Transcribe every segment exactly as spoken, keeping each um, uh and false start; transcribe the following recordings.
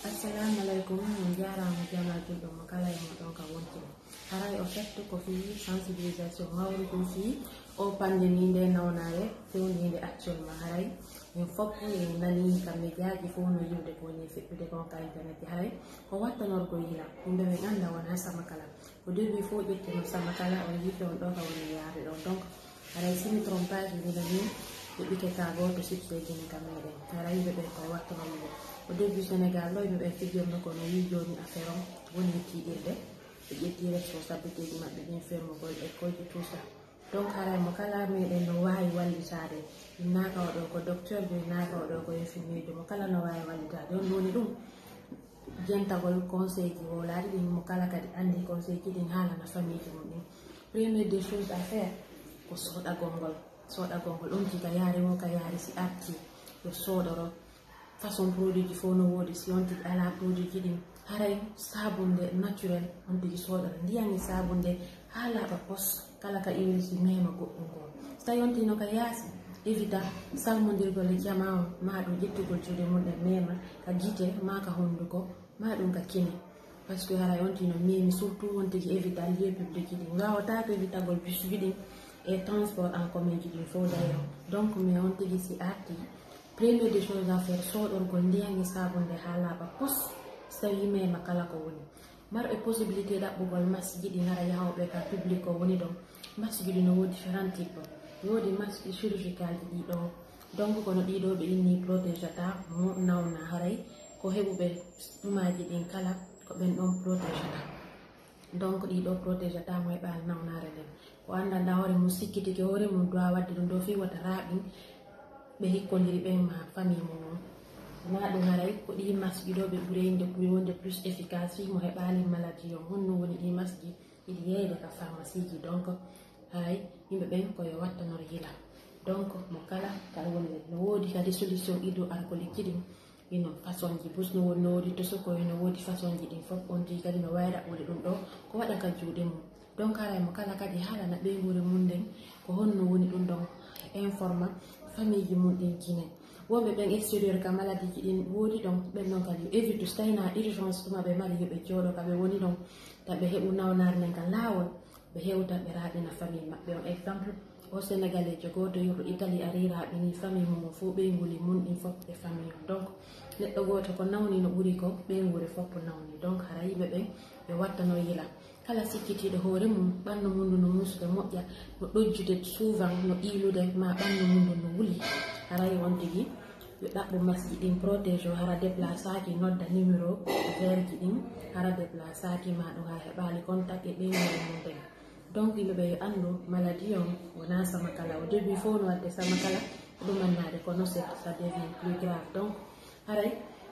Assalamu alaikum, min jarama jamal julɗo mo kala e moɗon ka wontiri haray o fettu ko fi sensibilisation mawri ɗum fi o pandemi nde nawnare fewnide actuellement haray min foppu e nani kamɓe jaaji fof no yiwde ko woni feɗɗude kon ka internet haray ko wattanorgo yila yimɓe ɓe anda wona sama kala au début fof ƴettino sama kala on yife on ɗo ka woni yaade ɗon donc haray simi trompage mbina min ɓiɓɓike ka goto sipseji ni ka meɗen haray yimɓe ɓe koye wattanor yimɓe au début Sénégal ɗo yimɓe ɓe fijirno kono wi joni affaire on woni tiɗirde ɓe ƴetti responsabilité ji maɓɓe ɗin fermugol école ji tout ça donc haray mo kala meɗen no wawi wallitade innaka oɗo ko docteur jo innaka oɗo ko infirmier jo mo kala no wawi wallitade on woni ɗum jentagol conseil ji wolaɗi ɗin mo kala kadi andi conseil ji ɗin haalana famille ji mum ɗin première des choses à faire ko soɗagol ngol soɗagol ngol on tika yaari mo ka yaari si arti yo soɗoro façon produit ji fof no woodi si on tigi ala produit ji ɗin haray sabunde naturel on tigi soɗora ndiyam e sabunde ha laaɓa pos kala ka iwri si mema goɗɗum ko so tawi on tino ka yaasi évita salmodirgol e jama on ma ɗum ƴettugol juuɗe mum ɗe mema ka gite ma ka honduko ma ɗum ka kine par ce que haray on tino memi surtout on tigi évita lieu public ji ɗin wawata ko évitagol bus ji ɗin et transport en commun ji ɗin fof d'ailleurs donc mais on tigi si arti première des choses à faire soɗorgol ndiyam e sabunde ha laaɓa pos so tawi mema kala ko woni marɓe possibilité ɗaɓɓugol masque ji ɗi gara yahoɓe ka public ko woni ɗon masque ji ɗi no woodi différent type woodi masque chirurgical ji ɗiɗo donc kono ɗiɗo ɓe inni protégata mo nawna haray ko heɓuɓe ɗumaji ɗin kala ko ɓen ɗon protégata donc ɗiɗo protégata mo heɓal nawnare nden ko andanda hoore mum sikkitike hoore mum dowa wadde ɗum ɗo fi wata raɓin ɓe hikkodiri ɓen ma famille mum na ɗum haray ko ɗi masque ɗo ɓe ɓuuri inde ɓuuri wonde plus efficace fi mo heɓali maladie on honno woni ɗi masque ji ɗiɗi yeyde ka pharmacie ji donc haray yimɓe ɓen koye wattanor yila donc mo kala ka wonde no woodi kadi solution hydroalcoolique ji ɗin ino façon ji bus no woni no woodi tosokoye no woodi façon ji ɗin fof on tigi kadi no wawi raɓɓude ɗum ɗo ko waɗa ka juuɗe mum donc haray mo kala kadi haalana ɓeygure mum nden ko honno woni ɗum ɗon informa famille ji mum ɗin kinen wonɓe ɓen extérieur ka maladie ji ɗin woodi ɗon ɓen ɗon kadi évite so tawina urgence ɗuma ɓe mari yoɓe jooɗo ka ɓe woni ɗon taɓe heɓu nawnare nden ka laawol ɓe hewta ɓe raɓina famille maɓɓe on exemple o sénégalais jo goto yurɗo italie ari raɓini famille mum fof ɓeyguli mum ɗin fof e famille on donc neɗɗo goto ko nawni no ɓuuri ko ɓeygure fof nawni donc hara yimɓe ɓen ɓe wattano yila kala sikkitiɗo hoore mum ɓandu mundu no musde moƴƴa no ɗojjude souvent no ilude ma ɓandu mundu no wuli haray on tigi yo ɗaɓɓu masque ji ɗin protégé o hara déplaçaki nodda numéro vert ji ɗin hara déplaçaki ma ɗum ha heɓali contact e ɓeygure mum nden donc yimɓe ɓe yo andu maladie on wona sama kala au début fof no wadde sama kala ɗumannade kono ça devient plus grave donc haray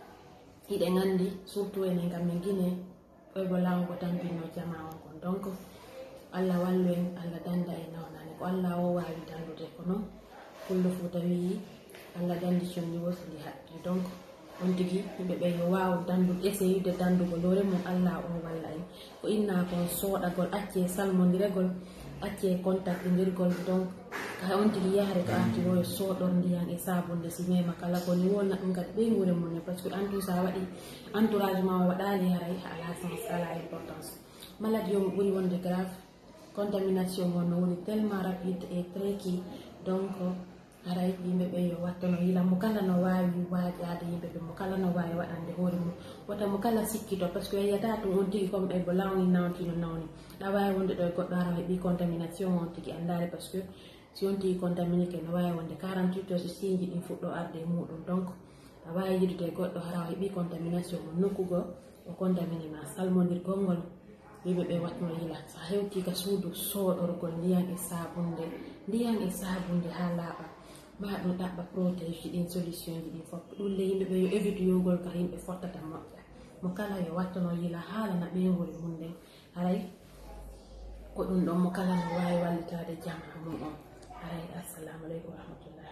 hiɗen andi surtout enen kam min guine ɓoygo lawngo tampinno jama on kon donc allah wallu en allah danda e nawnane ko allah o wawi dandude ko noon pullo fuuta wi allah dandi conni wosdi haqqi donc on tigi yimɓe ɓe yo waw dandude essayude dandugo lore mum allah o walla en ko inna kon soɗagol acce salmodiregol acce contact ndirgol donc ka on tigi yahre ko arti o yo soɗor ndiyam e sabunde si mema kala koni wonna ɗum kadi ɓeygure mum ne par ce que en tout sa waɗi entourage ma o waɗali haray ala sens ala importance maladie o mo ɓuuri wonde grave contamination mon no woni tellement rapide et préquis donc haray yimɓe ɓe yo wattano yila mo kala no wawi wajade yimɓe ɓe mo kala no wawi waɗande hoore mum wata mo kala sikkito par ce que yiyata ɗum on tigi comme ɓe bo lawni nawtino nawni ɗa wawi wonde ɗo e goɗɗo hara heeɓi contamination on tigi andare par ce que si on tigi contaminé ke no wawi wonde quarante-huit heures so siiji ɗin fuɗɗo arde e muɗum donc a wawi yidude goɗɗo hara heeɓi contamination mo nokkugo o contaminé ma salmodirgol ngol yimɓe ɓe watno yila sa hewti ka suudu soɗorgol ndiyam e sabunde ndiyam e sabunde ha laaɓa ma ɗum ɗaɓɓa protégé ɗin solution ji ɗin fof ɗulle yimɓe ɓe yo évite yogol ka yimɓe fottata moƴƴa mo kala yo wattano yila haalana ɓeygol mum nden haray ko ɗum ɗon mo kala no wawi wallitade jama mum on haray assalamu aleykum wa rahmatullah